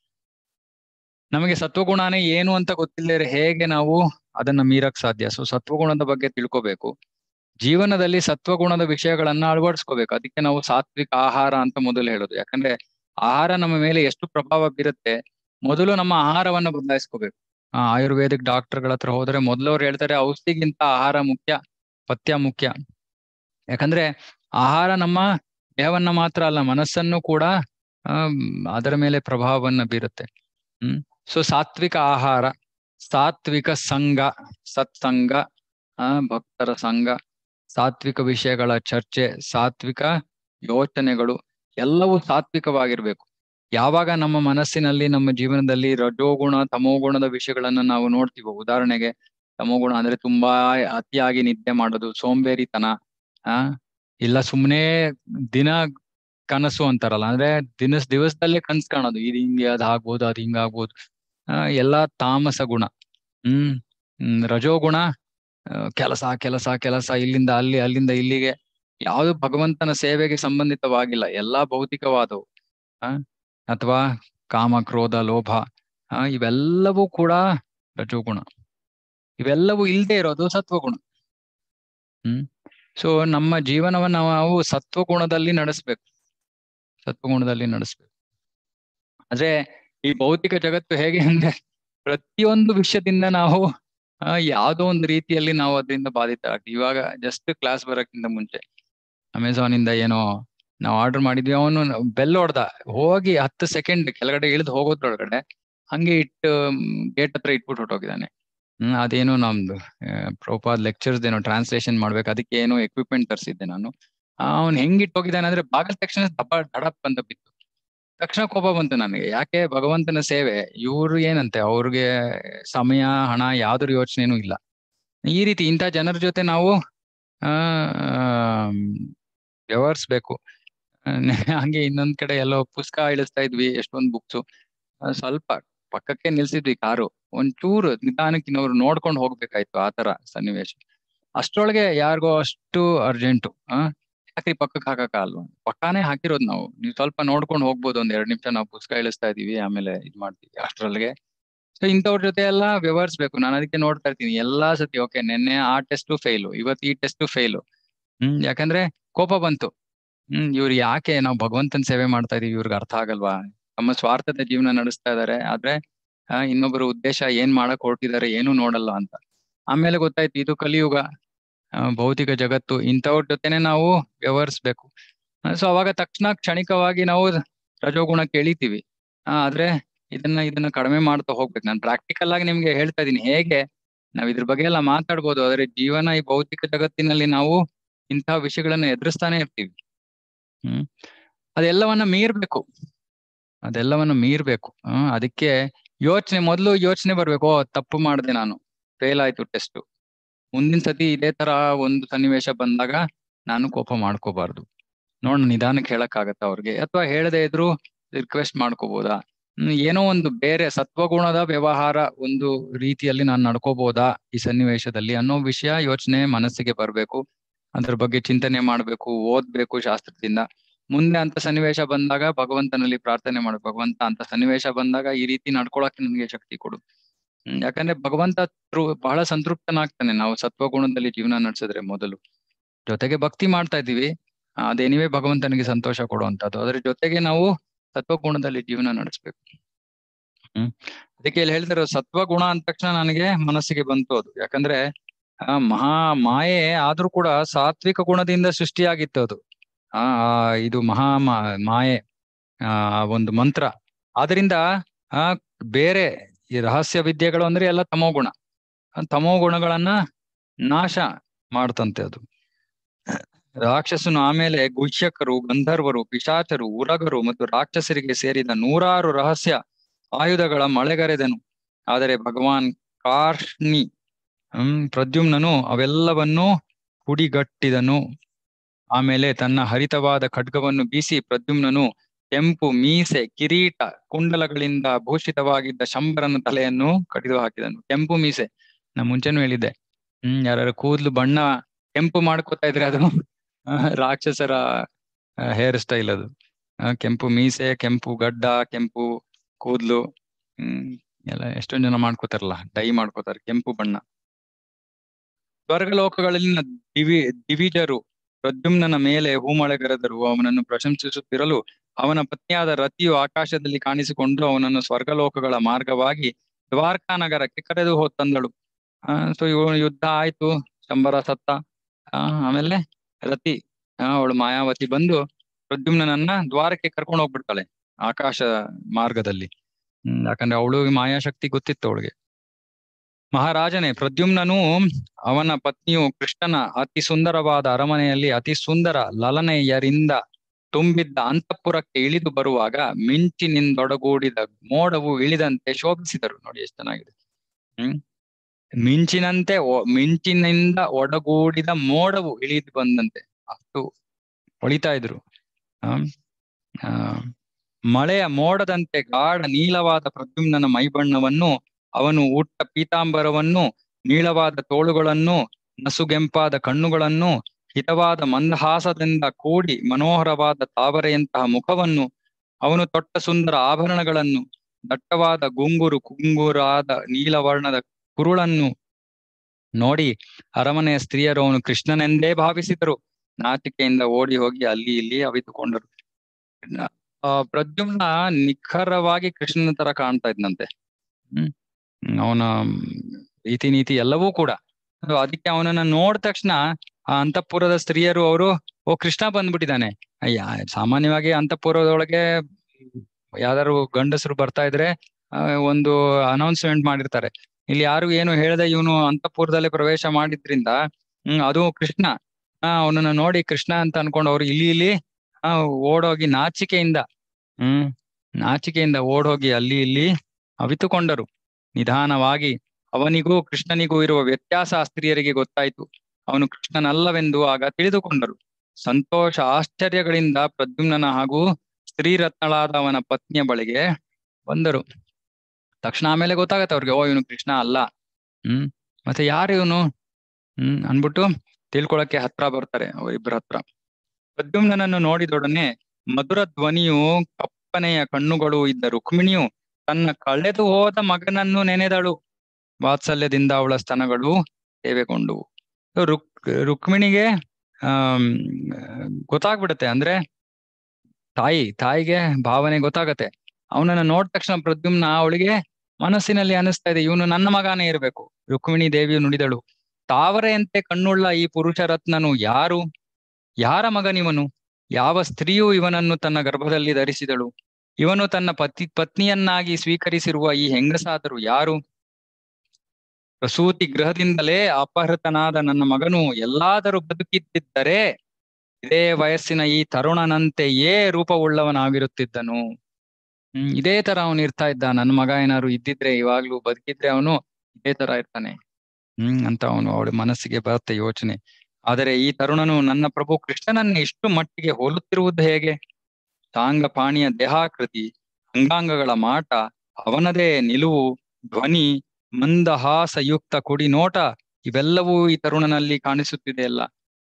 ನಮಗೆ ಸತ್ವಗುಣನೇ ಏನು ಅಂತ ಗೊತ್ತಿಲ್ಲದೆ ಹೇಗೆ ನಾವು ಅದನ್ನ ಮೀರಕ್ ಸಾಧ್ಯ? ಸೊ ಸತ್ವಗುಣದ ಬಗ್ಗೆ ತಿಳ್ಕೊಬೇಕು. ಜೀವನದಲ್ಲಿ ಸತ್ವಗುಣದ ವಿಷಯಗಳನ್ನ ಅಳವಡಿಸ್ಕೋಬೇಕು. ಅದಕ್ಕೆ ನಾವು ಸಾತ್ವಿಕ ಆಹಾರ ಅಂತ ಮೊದಲು ಹೇಳೋದು. ಯಾಕಂದ್ರೆ ಆಹಾರ ನಮ್ಮ ಮೇಲೆ ಎಷ್ಟು ಪ್ರಭಾವ ಬೀರುತ್ತೆ, ಮೊದಲು ನಮ್ಮ ಆಹಾರವನ್ನ ಬದಲಾಯಿಸ್ಕೋಬೇಕು. ಆ ಆಯುರ್ವೇದಿಕ್ ಡಾಕ್ಟರ್ಗಳ ಹತ್ರ ಹೋದ್ರೆ ಮೊದಲು ಅವ್ರು ಹೇಳ್ತಾರೆ ಔಷಧಿಗಿಂತ ಆಹಾರ ಮುಖ್ಯ, ಪಥ್ಯ ಮುಖ್ಯ. ಯಾಕಂದ್ರೆ ಆಹಾರ ನಮ್ಮ ದೇಹವನ್ನ ಮಾತ್ರ ಅಲ್ಲ, ಮನಸ್ಸನ್ನು ಕೂಡ ಅಹ್ ಅದರ ಮೇಲೆ ಪ್ರಭಾವವನ್ನ ಬೀರುತ್ತೆ. ಹ್ಮ್ ಸೊ ಸಾತ್ವಿಕ ಆಹಾರ, ಸಾತ್ವಿಕ ಸಂಘ, ಸತ್ಸಂಗ, ಆ ಭಕ್ತರ ಸಂಘ, ಸಾತ್ವಿಕ ವಿಷಯಗಳ ಚರ್ಚೆ, ಸಾತ್ವಿಕ ಯೋಚನೆಗಳು ಎಲ್ಲವೂ ಸಾತ್ವಿಕವಾಗಿರ್ಬೇಕು. ಯಾವಾಗ ನಮ್ಮ ಮನಸ್ಸಿನಲ್ಲಿ ನಮ್ಮ ಜೀವನದಲ್ಲಿ ರಜೋಗುಣ ತಮೋಗುಣದ ವಿಷಯಗಳನ್ನ ನಾವು ನೋಡ್ತೀವೋ, ಉದಾಹರಣೆಗೆ ತಮೋಗುಣ ಅಂದ್ರೆ ತುಂಬಾ ಅತಿಯಾಗಿ ನಿದ್ದೆ ಮಾಡೋದು, ಸೋಂಬೇರಿತನ, ಆ ಇಲ್ಲ ಸುಮ್ಮನೆ ದಿನ ಕನಸು ಅಂತಾರಲ್ಲ, ಅಂದ್ರೆ ದಿನ ದಿವಸದಲ್ಲೇ ಕನ್ಸ್ ಕಾಣೋದು, ಇದು ಹಿಂಗೆ ಅದ್ ಆಗ್ಬೋದು, ಅದ್ ಹಿಂಗಾಗ್ಬೋದು. ಆ ಎಲ್ಲಾ ತಾಮಸ ಗುಣ. ಹ್ಮ್ ಹ್ಮ್ ರಜೋಗುಣ ಕೆಲಸ ಕೆಲಸ ಕೆಲಸ, ಇಲ್ಲಿಂದ ಅಲ್ಲಿ ಅಲ್ಲಿಂದ ಇಲ್ಲಿಗೆ, ಯಾವುದು ಭಗವಂತನ ಸೇವೆಗೆ ಸಂಬಂಧಿತವಾಗಿಲ್ಲ, ಎಲ್ಲಾ ಭೌತಿಕವಾದವು. ಆ ಅಥವಾ ಕಾಮ ಕ್ರೋಧ ಲೋಭ, ಆ ಇವೆಲ್ಲವೂ ಕೂಡ ರಜೋಗುಣ. ಇವೆಲ್ಲವೂ ಇಲ್ಲದೆ ಇರೋದು ಸತ್ವಗುಣ. ಹ್ಮ್ ಸೊ ನಮ್ಮ ಜೀವನವನ್ನ ನಾವು ಸತ್ವಗುಣದಲ್ಲಿ ನಡೆಸ್ಬೇಕು, ಸತ್ವಗುಣದಲ್ಲಿ ನಡೆಸ್ಬೇಕು. ಆದ್ರೆ ಈ ಭೌತಿಕ ಜಗತ್ತು ಹೇಗೆ ಅಂದ್ರೆ ಪ್ರತಿಯೊಂದು ವಿಷಯದಿಂದ ನಾವು ಆ ಯಾವ್ದೋ ಒಂದು ರೀತಿಯಲ್ಲಿ ನಾವು ಅದರಿಂದ ಬಾಧಿತರಾಗ್ತೀವಿ. ಇವಾಗ ಜಸ್ಟ್ ಕ್ಲಾಸ್ ಬರೋಕ್ಕಿಂತ ಮುಂಚೆ ಅಮೆಝಾನ್ ಇಂದ ಏನೋ ನಾವು ಆರ್ಡರ್ ಮಾಡಿದ್ವಿ, ಅವನು ಬೆಲ್ ಹೊಡ್ದ, ಹೋಗಿ ಹತ್ತು ಸೆಕೆಂಡ್ ಕೆಳಗಡೆ ಇಳಿದು ಹೋಗೋದ್ರೊಳಗಡೆ ಹಂಗೆ ಇಟ್ಟು ಗೇಟ್ ಹತ್ರ ಇಟ್ಬಿಟ್ಟು ಹೊಟ್ಟೋಗಿದ್ದಾನೆ. ಹ್ಮ್ ಅದೇನೋ ನಮ್ದು ಪ್ರಭುಪಾದ್ ಲೆಕ್ಚರ್ಸ್ ಏನೋ ಟ್ರಾನ್ಸ್ಲೇಷನ್ ಮಾಡ್ಬೇಕು, ಅದಕ್ಕೆ ಏನೋ ಎಕ್ವಿಪ್ಮೆಂಟ್ ತರಿಸಿದ್ದೆ ನಾನು. ಅವ್ನು ಹೆಂಗ್ ಇಟ್ಟೋಗಿದ್ದಾನೆ ಅಂದ್ರೆ ಬಾಗಲ್ ತಕ್ಷಣ ದಪ್ಪ ದಡಪ್ ಅಂತ ಬಿತ್ತು. ತಕ್ಷಣ ಕೋಪ ಬಂತು ನನಗೆ. ಯಾಕೆ? ಭಗವಂತನ ಸೇವೆ, ಇವ್ರು ಏನಂತೆ ಅವ್ರಿಗೆ ಸಮಯ ಹಣ ಯಾವ್ದ್ರ ಯೋಚನೆನೂ ಇಲ್ಲ. ಈ ರೀತಿ ಇಂಥ ಜನರ ಜೊತೆ ನಾವು ಆ ವ್ಯವಹರಿಸ್ಬೇಕು. ಹಂಗೆ ಇನ್ನೊಂದ್ ಕಡೆ ಎಲ್ಲೋ ಪುಸ್ತಕ ಇಳಿಸ್ತಾ ಇದ್ವಿ, ಎಷ್ಟೊಂದು ಬುಕ್ಸು, ಸ್ವಲ್ಪ ಪಕ್ಕಕ್ಕೆ ನಿಲ್ಸಿದ್ವಿ ಕಾರು, ಒಂಚೂರು ನಿಧಾನಕ್ಕೆ ಇನ್ನೊಬ್ರು ನೋಡ್ಕೊಂಡು ಹೋಗ್ಬೇಕಾಯ್ತು, ಆತರ ಸನ್ನಿವೇಶ. ಅಷ್ಟ್ರೊಳಗೆ ಯಾರಿಗೋ ಅಷ್ಟು ಅರ್ಜೆಂಟು, ಆ ಯಾಕ್ರಿ ಪಕ್ಕಕ್ಕೆ ಹಾಕಕ್ಕ ಅಲ್ವಾ? ಪಕ್ಕಾನೇ ಹಾಕಿರೋದು ನಾವು, ನೀವು ಸ್ವಲ್ಪ ನೋಡ್ಕೊಂಡು ಹೋಗ್ಬೋದು, ಒಂದ್ ಎರಡ್ ನಿಮಿಷ ನಾವು ಪುಸ್ತಕ ಇಳಿಸ್ತಾ ಇದೀವಿ ಆಮೇಲೆ ಇದ್ ಮಾಡ್ತೀವಿ ಅಷ್ಟ್ರೊಳಗೆ. ಸೊ ಇಂಥವ್ರ ಜೊತೆ ಎಲ್ಲ ವ್ಯವಹರಿಸ್ಬೇಕು. ನಾನು ಅದಕ್ಕೆ ನೋಡ್ತಾ ಇರ್ತೀನಿ ಎಲ್ಲಾ ಸತಿ, ಓಕೆ ನಿನ್ನೆ ಆ ಟೆಸ್ಟು ಫೇಲು, ಇವತ್ತು ಈ ಟೆಸ್ಟು ಫೇಲು. ಹ್ಮ್ ಯಾಕಂದ್ರೆ ಕೋಪ ಬಂತು. ಹ್ಮ್ ಇವ್ರು ಯಾಕೆ ನಾವು ಭಗವಂತನ ಸೇವೆ ಮಾಡ್ತಾ ಇದೀವಿ, ಇವ್ರಿಗೆ ಅರ್ಥ ಆಗಲ್ವಾ? ತಮ್ಮ ಸ್ವಾರ್ಥದ ಜೀವನ ನಡೆಸ್ತಾ ಇದಾರೆ, ಆದ್ರೆ ಆ ಇನ್ನೊಬ್ಬರ ಉದ್ದೇಶ ಏನ್ ಮಾಡಕ್ ಹೊರಟಿದ್ದಾರೆ ಏನು ನೋಡಲ್ಲ ಅಂತ. ಆಮೇಲೆ ಗೊತ್ತಾಯ್ತು ಇದು ಕಲಿಯುಗ, ಆ, ಭೌತಿಕ ಜಗತ್ತು, ಇಂಥವ್ರ ಜೊತೆನೆ ನಾವು ವ್ಯವಹರಿಸ್ಬೇಕು. ಸೊ ಅವಾಗ ತಕ್ಷಣ ಕ್ಷಣಿಕವಾಗಿ ನಾವು ರಜೋಗುಣಕ್ಕೆ ಎಳಿತೀವಿ. ಆ ಆದ್ರೆ ಇದನ್ನ ಇದನ್ನ ಕಡಿಮೆ ಮಾಡ್ತಾ ಹೋಗ್ಬೇಕು. ನಾನು ಪ್ರಾಕ್ಟಿಕಲ್ ಆಗಿ ನಿಮ್ಗೆ ಹೇಳ್ತಾ ಇದೀನಿ ಹೇಗೆ ನಾವ್ ಇದ್ರ ಬಗ್ಗೆ ಎಲ್ಲ ಮಾತಾಡ್ಬೋದು, ಆದ್ರೆ ಜೀವನ ಈ ಭೌತಿಕ ಜಗತ್ತಿನಲ್ಲಿ ನಾವು ಇಂತಹ ವಿಷಯಗಳನ್ನ ಎದುರಿಸ್ತಾನೆ ಇರ್ತೀವಿ. ಹ್ಮ್ ಅದೆಲ್ಲವನ್ನ ಮೀರ್ಬೇಕು, ಅದೆಲ್ಲವನ್ನ ಮೀರ್ಬೇಕು. ಹ್ಮ್ ಅದಕ್ಕೆ ಯೋಚನೆ, ಮೊದಲು ಯೋಚನೆ ಬರ್ಬೇಕು, ಓ ತಪ್ಪು ಮಾಡಿದೆ ನಾನು, ಫೇಲ್ ಆಯ್ತು ಟೆಸ್ಟ್, ಮುಂದಿನ ಸತಿ ಇದೇ ತರ ಒಂದು ಸನ್ನಿವೇಶ ಬಂದಾಗ ನಾನು ಕೋಪ ಮಾಡ್ಕೋಬಾರ್ದು. ನೋಡ್ ನಿಧಾನಕ್ಕೆ ಹೇಳಕ್ ಆಗತ್ತ ಅವ್ರಿಗೆ, ಅಥವಾ ಹೇಳದೇ ಇದ್ರು ರಿಕ್ವೆಸ್ಟ್ ಮಾಡ್ಕೋಬೋದಾ, ಹ್ಮ್ ಏನೋ ಒಂದು ಬೇರೆ ಸತ್ವಗುಣದ ವ್ಯವಹಾರ ಒಂದು ರೀತಿಯಲ್ಲಿ ನಾನು ನಡ್ಕೋಬಹುದಾ ಈ ಸನ್ನಿವೇಶದಲ್ಲಿ ಅನ್ನೋ ವಿಷಯ ಯೋಚನೆ ಮನಸ್ಸಿಗೆ ಬರ್ಬೇಕು. ಅದ್ರ ಬಗ್ಗೆ ಚಿಂತನೆ ಮಾಡ್ಬೇಕು, ಓದ್ಬೇಕು ಶಾಸ್ತ್ರದಿಂದ. ಮುಂದೆ ಅಂತ ಸನ್ನಿವೇಶ ಬಂದಾಗ ಭಗವಂತನಲ್ಲಿ ಪ್ರಾರ್ಥನೆ ಮಾಡ್ಬೇಕು, ಭಗವಂತ ಅಂತ ಸನ್ನಿವೇಶ ಬಂದಾಗ ಈ ರೀತಿ ನಡ್ಕೊಳಕ್ಕೆ ನನಗೆ ಶಕ್ತಿ ಕೊಡು. ಹ್ಮ್ ಯಾಕಂದ್ರೆ ಭಗವಂತ ಬಹಳ ಸಂತೃಪ್ತನಾಗ್ತಾನೆ ನಾವು ಸತ್ವಗುಣದಲ್ಲಿ ಜೀವನ ನಡೆಸಿದ್ರೆ. ಮೊದಲು ಜೊತೆಗೆ ಭಕ್ತಿ ಮಾಡ್ತಾ ಇದೀವಿ, ಅದೇನಿವೆ ಭಗವಂತನಿಗೆ ಸಂತೋಷ ಕೊಡುವಂತದ್ದು, ಅದ್ರ ಜೊತೆಗೆ ನಾವು ಸತ್ವಗುಣದಲ್ಲಿ ಜೀವನ ನಡೆಸ್ಬೇಕು. ಹ್ಮ್ ಅದಕ್ಕೆ ಇಲ್ಲಿ ಹೇಳ್ತಾರೆ ಸತ್ವಗುಣ ಅಂದ ತಕ್ಷಣ ನನಗೆ ಮನಸ್ಸಿಗೆ ಬಂತು ಅದು. ಯಾಕಂದ್ರೆ ಆ ಮಹಾ ಮಾಯೆ ಆದ್ರೂ ಕೂಡ ಸಾತ್ವಿಕ ಗುಣದಿಂದ ಸೃಷ್ಟಿಯಾಗಿತ್ತು ಅದು. ಆ ಇದು ಮಹಾ ಮಾಯೆ ಆ ಒಂದು ಮಂತ್ರ. ಆದ್ರಿಂದ ಆ ಬೇರೆ ಈ ರಹಸ್ಯ ವಿದ್ಯೆಗಳು ಅಂದ್ರೆ ಎಲ್ಲ ತಮೋಗುಣ, ತಮೋ ಗುಣಗಳನ್ನ ನಾಶ ಮಾಡ್ತಂತೆ ಅದು. ರಾಕ್ಷಸನು ಆಮೇಲೆ ಗುಹ್ಯಕರು, ಗಂಧರ್ವರು, ಪಿಶಾಚರು, ಉರಗರು ಮತ್ತು ರಾಕ್ಷಸರಿಗೆ ಸೇರಿದ ನೂರಾರು ರಹಸ್ಯ ಆಯುಧಗಳ ಮಳೆಗರೆದನು. ಆದರೆ ಭಗವಾನ್ ಕಾರ್ಷ್ಣಿ ಹ್ಮ್ ಪ್ರದ್ಯುಮ್ನನು ಅವೆಲ್ಲವನ್ನೂ ಹುಡಿಗಟ್ಟಿದನು. ಆಮೇಲೆ ತನ್ನ ಹರಿತವಾದ ಖಡ್ಗವನ್ನು ಬೀಸಿ ಪ್ರದ್ಯುಮ್ನನು ಕೆಂಪು ಮೀಸೆ, ಕಿರೀಟ, ಕುಂಡಲಗಳಿಂದ ಭೂಷಿತವಾಗಿದ್ದ ಶಂಬರನ ತಲೆಯನ್ನು ಕಡಿದು ಹಾಕಿದನು. ಕೆಂಪು ಮೀಸೆ ನಾ ಮುಂಚೆನೂ ಹೇಳಿದ್ದೆ, ಹ್ಮ್ ಯಾರು ಕೂದ್ಲು ಬಣ್ಣ ಕೆಂಪು ಮಾಡ್ಕೋತಾ ಇದ್ರೆ ಅದು ರಾಕ್ಷಸರ ಹೇರ್ ಸ್ಟೈಲ್ ಅದು. ಕೆಂಪು ಮೀಸೆ, ಕೆಂಪು ಗಡ್ಡ, ಕೆಂಪು ಕೂದ್ಲು, ಹ್ಮ್ ಎಲ್ಲ ಎಷ್ಟೊಂದ್ ಜನ ಮಾಡ್ಕೋತಾರಲ್ಲ, ಡೈ ಮಾಡ್ಕೋತಾರೆ ಕೆಂಪು ಬಣ್ಣ. ಸ್ವರ್ಗಲೋಕಗಳಲ್ಲಿನ ದಿವಿ ದಿವಿಜರು ಪ್ರದ್ಯುಮ್ನನ ಮೇಲೆ ಹೂಮಳೆಗರೆದರು. ಅವನನ್ನು ಪ್ರಶಂಸಿಸುತ್ತಿರಲು ಅವನ ಪತ್ನಿಯಾದ ರತಿಯು ಆಕಾಶದಲ್ಲಿ ಕಾಣಿಸಿಕೊಂಡು ಅವನನ್ನು ಸ್ವರ್ಗಲೋಕಗಳ ಮಾರ್ಗವಾಗಿ ದ್ವಾರಕಾ ನಗರಕ್ಕೆ ಕರೆದು ಹೋದ್ ತಂದಳು. ಆ ಸೊ ಇವಳು ಯುದ್ಧ ಆಯ್ತು, ಶಂಬರ ಸತ್ತ. ಆ ಆಮೇಲೆ ರತಿ ಆ ಅವಳು ಮಾಯಾವತಿ ಬಂದು ಪ್ರದ್ಯುಮ್ನನ್ನ ದ್ವಾರಕ್ಕೆ ಕರ್ಕೊಂಡು ಹೋಗ್ಬಿಡ್ತಾಳೆ ಆಕಾಶ ಮಾರ್ಗದಲ್ಲಿ. ಹ್ಮ್ ಯಾಕಂದ್ರೆ ಅವಳು ಮಾಯಾಶಕ್ತಿ ಗೊತ್ತಿತ್ತು ಅವಳಿಗೆ. ಮಹಾರಾಜನೇ, ಪ್ರದ್ಯುಮ್ನನು ಅವನ ಪತ್ನಿಯು ಕೃಷ್ಣನ ಅತಿ ಸುಂದರವಾದ ಅರಮನೆಯಲ್ಲಿ ಅತಿ ಸುಂದರ ಲಲನೆಯರಿಂದ ತುಂಬಿದ್ದ ಅಂತಃಪುರಕ್ಕೆ ಇಳಿದು ಬರುವಾಗ ಮಿಂಚಿನಿಂದೊಡಗೂಡಿದ ಮೋಡವು ಇಳಿದಂತೆ ಶೋಭಿಸಿದರು. ನೋಡಿ ಎಷ್ಟು ಚೆನ್ನಾಗಿದೆ. ಹ್ಮ್ ಮಿಂಚಿನಂತೆ ಮಿಂಚಿನಿಂದ ಒಡಗೂಡಿದ ಮೋಡವು ಇಳಿದು ಬಂದಂತೆ ಅಷ್ಟು ಹೊಳಿತಾ ಇದ್ರು. ಹ್ಮ್ ಆ ಮಳೆಯ ಮೋಡದಂತೆ ಗಾಢ ನೀಲವಾದ ಪ್ರದ್ಯುಮ್ನನ ಮೈಬಣ್ಣವನ್ನು, ಅವನು ಉಟ್ಟ ಪೀತಾಂಬರವನ್ನು, ನೀಳವಾದ ತೋಳುಗಳನ್ನು, ನಸುಗೆಂಪಾದ ಕಣ್ಣುಗಳನ್ನು, ಹಿತವಾದ ಮಂದಹಾಸದಿಂದ ಕೂಡಿ ಮನೋಹರವಾದ ತಾವರೆಯಂತಹ ಮುಖವನ್ನು, ಅವನು ತೊಟ್ಟ ಸುಂದರ ಆಭರಣಗಳನ್ನು, ದಟ್ಟವಾದ ಗುಂಗುರು ಕುಂಗುರಾದ ನೀಲವರ್ಣದ ಕುರುಳನ್ನು ನೋಡಿ ಅರಮನೆಯ ಸ್ತ್ರೀಯರು ಅವನು ಕೃಷ್ಣನೆಂದೇ ಭಾವಿಸಿದರು. ನಾಚಿಕೆಯಿಂದ ಓಡಿ ಹೋಗಿ ಅಲ್ಲಿ ಇಲ್ಲಿ ಅವಿತುಕೊಂಡರು. ಆ ಪ್ರದ್ಯುಮ್ನ ನಿಖರವಾಗಿ ಕೃಷ್ಣನ ತರ ಕಾಣ್ತಾ ಇದ್ನಂತೆ. ಹ್ಮ್ ಅವನ ರೀತಿ ನೀತಿ ಎಲ್ಲವೂ ಕೂಡ. ಅದಕ್ಕೆ ಅವನನ್ನ ನೋಡಿದ ತಕ್ಷಣ ಆ ಅಂತಃಪುರದ ಸ್ತ್ರೀಯರು ಅವರು ಓ ಕೃಷ್ಣ ಬಂದ್ಬಿಟ್ಟಿದ್ದಾನೆ. ಅಯ್ಯ ಸಾಮಾನ್ಯವಾಗಿ ಅಂತಃಪುರದೊಳಗೆ ಯಾವ್ದಾರು ಗಂಡಸರು ಬರ್ತಾ ಇದ್ರೆ ಒಂದು ಅನೌನ್ಸ್ಮೆಂಟ್ ಮಾಡಿರ್ತಾರೆ. ಇಲ್ಲಿ ಯಾರು ಏನು ಹೇಳ್ದೆ ಇವನು ಅಂತಃಪುರದಲ್ಲೇ ಪ್ರವೇಶ ಮಾಡಿದ್ರಿಂದ ಹ್ಮ್ ಅದು ಕೃಷ್ಣ. ಆ ಅವನನ್ನ ನೋಡಿ ಕೃಷ್ಣ ಅಂತ ಅನ್ಕೊಂಡು ಅವ್ರು ಇಲ್ಲಿ ಇಲ್ಲಿ ಆ ಓಡೋಗಿ ನಾಚಿಕೆಯಿಂದ ಹ್ಮ್ ನಾಚಿಕೆಯಿಂದ ಓಡೋಗಿ ಅಲ್ಲಿ ಇಲ್ಲಿ ಅವಿತುಕೊಂಡರು. ನಿಧಾನವಾಗಿ ಅವನಿಗೂ ಕೃಷ್ಣನಿಗೂ ಇರುವ ವ್ಯತ್ಯಾಸ ಸ್ತ್ರೀಯರಿಗೆ ಗೊತ್ತಾಯ್ತು. ಅವನು ಕೃಷ್ಣನಲ್ಲವೆಂದು ಆಗ ತಿಳಿದುಕೊಂಡರು. ಸಂತೋಷ ಆಶ್ಚರ್ಯಗಳಿಂದ ಪ್ರದ್ಯುಮ್ನನ ಹಾಗೂ ಸ್ತ್ರೀರತ್ನಳಾದ ಅವನ ಪತ್ನಿಯ ಬಳಿಗೆ ಬಂದರು. ತಕ್ಷಣ ಆಮೇಲೆ ಗೊತ್ತಾಗತ್ತೆ ಅವ್ರಿಗೆ, ಓ ಇವನು ಕೃಷ್ಣ ಅಲ್ಲ. ಹ್ಮ್ ಮತ್ತೆ ಯಾರು ಇವನು ಹ್ಮ್ ಅನ್ಬಿಟ್ಟು ತಿಳ್ಕೊಳಕ್ಕೆ ಹತ್ರ ಬರ್ತಾರೆ ಅವರಿಬ್ಬರ ಹತ್ರ. ಪ್ರದ್ಯುಮ್ನನನ್ನು ನೋಡಿದೊಡನೆ ಮಧುರ ಧ್ವನಿಯು, ಕಪ್ಪನೆಯ ಕಣ್ಣುಗಳು ಇದ್ದ ರುಕ್ಮಿಣಿಯು ತನ್ನ ಕಳೆದು ಹೋದ ಮಗನನ್ನು ನೆನೆದಳು. ವಾತ್ಸಲ್ಯದಿಂದ ಅವಳ ಸ್ತನಗಳು ಸೇವೆಗೊಂಡುವು. ರುಕ್ ರುಕ್ಮಿಣಿಗೆ ಆಮ್ ಗೊತ್ತಾಗ್ಬಿಡತ್ತೆ, ಅಂದ್ರೆ ತಾಯಿ ತಾಯಿಗೆ ಭಾವನೆ ಗೊತ್ತಾಗತ್ತೆ. ಅವನನ್ನ ನೋಡಿದ ತಕ್ಷಣ ಪ್ರದ್ಯುಮ್ನ ಅವಳಿಗೆ ಮನಸ್ಸಿನಲ್ಲಿ ಅನಿಸ್ತಾ ಇದೆ, ಇವನು ನನ್ನ ಮಗನೇ ಇರಬೇಕು. ರುಕ್ಮಿಣಿ ದೇವಿಯು ನುಡಿದಳು, ತಾವರೆಯಂತೆ ಕಣ್ಣುಳ್ಳ ಈ ಪುರುಷ ರತ್ನನು ಯಾರು? ಯಾರ ಮಗನಿವನು? ಯಾವ ಸ್ತ್ರೀಯು ಇವನನ್ನು ತನ್ನ ಗರ್ಭದಲ್ಲಿ ಧರಿಸಿದಳು? ಇವನು ತನ್ನ ಪತಿ ಪತ್ನಿಯನ್ನಾಗಿ ಸ್ವೀಕರಿಸಿರುವ ಈ ಹೆಂಗಸಾದರು ಯಾರು? ಪ್ರಸೂತಿ ಗೃಹದಿಂದಲೇ ಅಪಹೃತನಾದ ನನ್ನ ಮಗನು ಎಲ್ಲಾದರೂ ಬದುಕಿದ್ದಿದ್ದರೆ ಇದೇ ವಯಸ್ಸಿನ ಈ ತರುಣನಂತೆಯೇ ರೂಪವುಳ್ಳವನಾಗಿರುತ್ತಿದ್ದನು. ಹ್ಮ್ ಇದೇ ತರ ಅವನು ಇರ್ತಾ ಇದ್ದ. ನನ್ನ ಮಗ ಏನಾದ್ರು ಇದ್ದಿದ್ರೆ, ಇವಾಗ್ಲೂ ಬದುಕಿದ್ರೆ ಅವನು ಇದೇ ತರ ಇರ್ತಾನೆ ಹ್ಮ್ ಅಂತ ಅವನು ಅವಳ ಮನಸ್ಸಿಗೆ ಬರುತ್ತೆ ಯೋಚನೆ. ಆದರೆ ಈ ತರುಣನು ನನ್ನ ಪ್ರಭು ಕೃಷ್ಣನನ್ನ ಇಷ್ಟು ಮಟ್ಟಿಗೆ ಹೋಲುತ್ತಿರುವುದು ಹೇಗೆ? ಸಾಂಗ ಪಾಣಿಯ ದೇಹಾಕೃತಿ, ಅಂಗಾಂಗಗಳ ಮಾಟ, ಅವನದೇ ನಿಲುವು, ಧ್ವನಿ, ಮಂದಹಾಸಯುಕ್ತ ಕುಡಿ ನೋಟ, ಇವೆಲ್ಲವೂ ಈ ತರುಣನಲ್ಲಿ ಕಾಣಿಸುತ್ತಿದೆ ಅಲ್ಲ.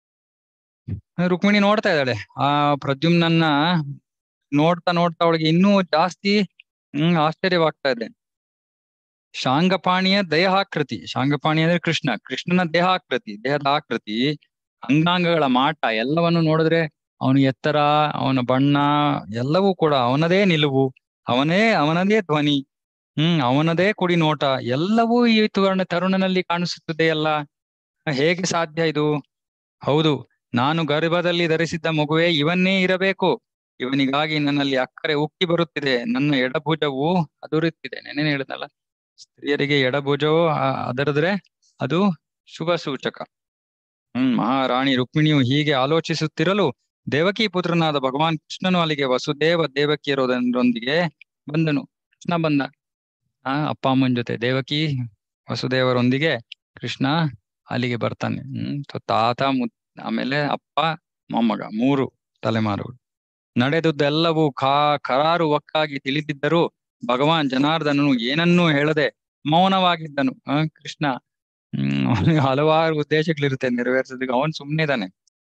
ರುಕ್ಮಿಣಿ ನೋಡ್ತಾ ಇದ್ದಾಳೆ ಆ ಪ್ರದ್ಯುಮ್ನನ್ನ. ನೋಡ್ತಾ ನೋಡ್ತಾ ಅವಳಿಗೆ ಇನ್ನೂ ಜಾಸ್ತಿ ಹ್ಮ್ ಆಶ್ಚರ್ಯವಾಗ್ತಾ ಇದೆ. ಶಾಂಗಪಾಣಿಯ ದೇಹಾಕೃತಿ, ಶಾಂಗಪಾಣಿ ಅಂದ್ರೆ ಕೃಷ್ಣ, ಕೃಷ್ಣನ ದೇಹಾಕೃತಿ, ದೇಹದ ಆಕೃತಿ, ಅಂಗಾಂಗಗಳ ಮಾಟ ಎಲ್ಲವನ್ನು ನೋಡಿದ್ರೆ ಅವನ ಎತ್ತರ, ಅವನ ಬಣ್ಣ ಎಲ್ಲವೂ ಕೂಡ ಅವನದೇ ನಿಲುವು, ಅವನೇ ಅವನದೇ ಧ್ವನಿ, ಹ್ಮ್ ಅವನದೇ ಕುಡಿ ನೋಟ ಎಲ್ಲವೂ ಈ ತರುಣ ತರುಣನಲ್ಲಿ ಕಾಣಿಸುತ್ತದೆಯಲ್ಲ. ಹೇಗೆ ಸಾಧ್ಯ ಇದು? ಹೌದು, ನಾನು ಗರ್ಭದಲ್ಲಿ ಧರಿಸಿದ್ದ ಮಗುವೇ ಇವನ್ನೇ ಇರಬೇಕು. ಇವನಿಗಾಗಿ ನನ್ನಲ್ಲಿ ಅಕ್ಕರೆ ಉಕ್ಕಿ ಬರುತ್ತಿದೆ. ನನ್ನ ಎಡಭುಜವು ಅದುರುತ್ತಿದೆ. ನೆನ್ನೆ ಹೇಳಿದ್ನಲ್ಲ, ಸ್ತ್ರೀಯರಿಗೆ ಎಡಭುಜವು ಅದರದ್ರೆ ಅದು ಶುಭ ಸೂಚಕ. ಹ್ಮ್ ಮಹಾರಾಣಿ ರುಕ್ಮಿಣಿಯು ಹೀಗೆ ಆಲೋಚಿಸುತ್ತಿರಲು ದೇವಕಿ ಪುತ್ರನಾದ ಭಗವಾನ್ ಕೃಷ್ಣನು ಅಲ್ಲಿಗೆ ವಸುದೇವ ದೇವಕಿಯರೊಂದಿಗೆ ಬಂದನು. ಕೃಷ್ಣ ಬಂದ ಆ ಅಪ್ಪ ಅಮ್ಮನ ಜೊತೆ, ದೇವಕಿ ವಸುದೇವರೊಂದಿಗೆ ಕೃಷ್ಣ ಅಲ್ಲಿಗೆ ಬರ್ತಾನೆ. ಹ್ಮ್ ತಾತ ಮುತ್ ಆಮೇಲೆ ಅಪ್ಪ ಮೊಮ್ಮಗ, ಮೂರು ತಲೆಮಾರುಗಳು. ನಡೆದುದೆಲ್ಲವೂ ಕಾ ಕರಾರು ಒಕ್ಕಾಗಿ ತಿಳಿದಿದ್ದರೂ ಭಗವಾನ್ ಜನಾರ್ದನನು ಏನನ್ನೂ ಹೇಳದೆ ಮೌನವಾಗಿದ್ದನು. ಆ ಕೃಷ್ಣ ಹ್ಮ್ ಅವನಿಗೆ ಹಲವಾರು ಉದ್ದೇಶಗಳಿರುತ್ತೆ ನೆರವೇರಿಸೋದಕ್ಕೆ, ಅವನ್ ಸುಮ್ಮನೆ ಇದ್ದಾನೆ.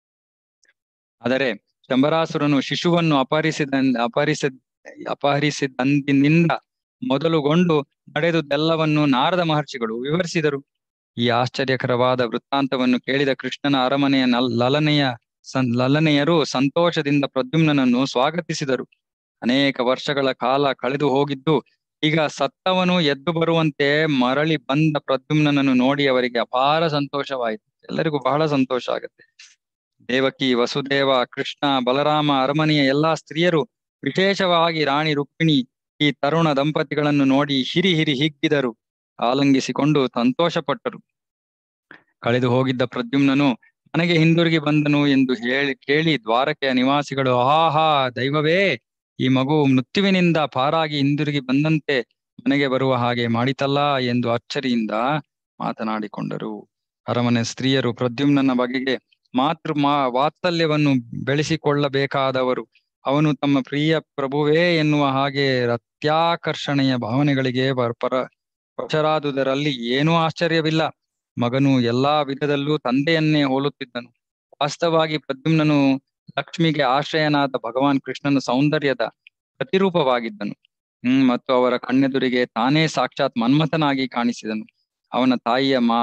ಆದರೆ ಶಂಬರಾಸುರನು ಶಿಶುವನ್ನು ಅಪಹರಿಸಿದ ಅಪಹರಿಸಿದ ಅಪಹರಿಸಿದಂದಿನಿಂದ ಮೊದಲುಗೊಂಡು ನಡೆದುದೆಲ್ಲವನ್ನು ನಾರದ ಮಹರ್ಷಿಗಳು ವಿವರಿಸಿದರು. ಈ ಆಶ್ಚರ್ಯಕರವಾದ ವೃತ್ತಾಂತವನ್ನು ಕೇಳಿದ ಕೃಷ್ಣನ ಅರಮನೆಯ ನಲ್ ಲಲನೆಯ ಸಂ ಲಲನೆಯರು ಸಂತೋಷದಿಂದ ಪ್ರದ್ಯುಮ್ನನನ್ನು ಸ್ವಾಗತಿಸಿದರು. ಅನೇಕ ವರ್ಷಗಳ ಕಾಲ ಕಳೆದು ಹೋಗಿದ್ದು ಈಗ ಸತ್ತವನು ಎದ್ದು ಬರುವಂತೆ ಮರಳಿ ಬಂದ ಪ್ರದ್ಯುಮ್ನನನ್ನು ನೋಡಿ ಅವರಿಗೆ ಅಪಾರ ಸಂತೋಷವಾಯಿತು. ಎಲ್ಲರಿಗೂ ಬಹಳ ಸಂತೋಷ ಆಗುತ್ತೆ. ದೇವಕಿ, ವಸುದೇವ, ಕೃಷ್ಣ, ಬಲರಾಮ, ಅರಮನೆಯ ಎಲ್ಲಾ ಸ್ತ್ರೀಯರು, ವಿಶೇಷವಾಗಿ ರಾಣಿ ರುಕ್ಮಿಣಿ ಈ ತರುಣ ದಂಪತಿಗಳನ್ನು ನೋಡಿ ಹಿರಿ ಹಿರಿ ಹಿಗ್ಗಿದರು, ಆಲಂಗಿಸಿಕೊಂಡು ಸಂತೋಷಪಟ್ಟರು. ಕಳೆದು ಹೋಗಿದ್ದ ಪ್ರದ್ಯುಮ್ನನು ಮನೆಗೆ ಹಿಂದಿರುಗಿ ಬಂದನು ಎಂದು ಹೇಳಿ ಕೇಳಿ ದ್ವಾರಕೆಯ ನಿವಾಸಿಗಳು, ಆಹಾ ದೈವವೇ, ಈ ಮಗು ಮೃತ್ಯುವಿನಿಂದ ಪಾರಾಗಿ ಹಿಂದಿರುಗಿ ಬಂದಂತೆ ಮನೆಗೆ ಬರುವ ಹಾಗೆ ಮಾಡಿತಲ್ಲ ಎಂದು ಅಚ್ಚರಿಯಿಂದ ಮಾತನಾಡಿಕೊಂಡರು. ಅರಮನೆ ಸ್ತ್ರೀಯರು ಪ್ರದ್ಯುಮ್ನನ ಬಗೆಗೆ ಮಾತೃ ಮಾ ವಾತ್ಸಲ್ಯವನ್ನು ಬೆಳೆಸಿಕೊಳ್ಳಬೇಕಾದವರು. ಅವನು ತಮ್ಮ ಪ್ರಿಯ ಪ್ರಭುವೇ ಎನ್ನುವ ಹಾಗೆ ಅತ್ಯಾಕರ್ಷಣೆಯ ಭಾವನೆಗಳಿಗೆ ಪರ ವಶರಾದುದರಲ್ಲಿ ಏನೂ ಆಶ್ಚರ್ಯವಿಲ್ಲ. ಮಗನು ಎಲ್ಲಾ ವಿಧದಲ್ಲೂ ತಂದೆಯನ್ನೇ ಹೋಲುತ್ತಿದ್ದನು. ವಾಸ್ತವವಾಗಿ ಪ್ರದ್ಯುಮ್ನನು ಲಕ್ಷ್ಮಿಗೆ ಆಶ್ರಯನಾದ ಭಗವಾನ್ ಕೃಷ್ಣನ ಸೌಂದರ್ಯದ ಪ್ರತಿರೂಪವಾಗಿದ್ದನು. ಹ್ಮ್ ಮತ್ತು ಅವರ ಕಣ್ಣೆದುರಿಗೆ ತಾನೇ ಸಾಕ್ಷಾತ್ ಮನ್ಮಥನಾಗಿ ಕಾಣಿಸಿದನು. ಅವನ ತಾಯಿಯ ಮಾ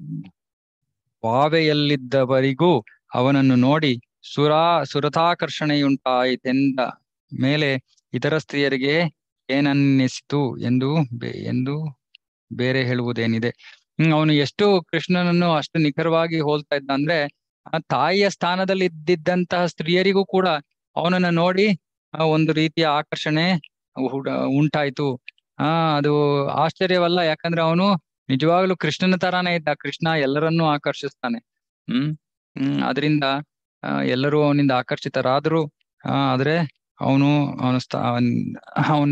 ಭಾವೆಯಲ್ಲಿದ್ದವರಿಗೂ ಅವನನ್ನು ನೋಡಿ ಸುರಾ ಸುರತಾಕರ್ಷಣೆಯುಂಟಾಯಿತೆಂದ ಮೇಲೆ ಇತರ ಸ್ತ್ರೀಯರಿಗೆ ಏನನ್ನಿಸಿತು ಎಂದು ಎಂದು ಬೇರೆ ಹೇಳುವುದೇನಿದೆ. ಹ್ಮ್ ಅವನು ಎಷ್ಟು ಕೃಷ್ಣನನ್ನು ಅಷ್ಟು ನಿಖರವಾಗಿ ಹೋಲ್ತಾ ಇದ್ದ ಅಂದ್ರೆ, ಆ ತಾಯಿಯ ಸ್ಥಾನದಲ್ಲಿ ಇದ್ದಿದ್ದಂತಹ ಸ್ತ್ರೀಯರಿಗೂ ಕೂಡ ಅವನನ್ನ ನೋಡಿ ಆ ಒಂದು ರೀತಿಯ ಆಕರ್ಷಣೆ ಉಂಟಾಯ್ತು. ಆ ಅದು ಆಶ್ಚರ್ಯವಲ್ಲ, ಯಾಕಂದ್ರೆ ಅವನು ನಿಜವಾಗ್ಲೂ ಕೃಷ್ಣನ ತರಾನೇ ಇದ್ದ. ಕೃಷ್ಣ ಎಲ್ಲರನ್ನೂ ಆಕರ್ಷಿಸ್ತಾನೆ. ಹ್ಮ್ ಹ್ಮ್ ಅದರಿಂದ ಆ ಎಲ್ಲರೂ ಅವನಿಂದ ಆಕರ್ಷಿತರಾದ್ರು. ಆ ಆದ್ರೆ ಅವನು ಅವನ ಸ್ಥಾ ಅವನ್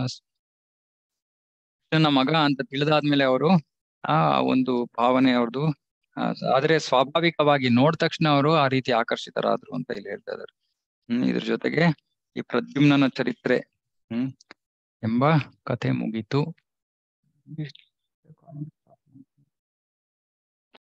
ಕೃಷ್ಣನ ಮಗ ಅಂತ ತಿಳಿದಾದ್ಮೇಲೆ ಅವರು ಆ ಒಂದು ಭಾವನೆ ಅವ್ರದ್ದು ಆದ್ರೆ ಸ್ವಾಭಾವಿಕವಾಗಿ ನೋಡಿದ ತಕ್ಷಣ ಅವರು ಆ ರೀತಿ ಆಕರ್ಷಿತರಾದ್ರು ಅಂತ ಇಲ್ಲಿ ಹೇಳ್ತಾ ಇದ್ದಾರೆ. ಹ್ಮ್ ಇದ್ರ ಜೊತೆಗೆ ಈ ಪ್ರದ್ಯುಮ್ನನ ಚರಿತ್ರೆ ಹ್ಮ್ ಎಂಬ ಕಥೆ ಮುಗೀತು. ಇಷ್ಟು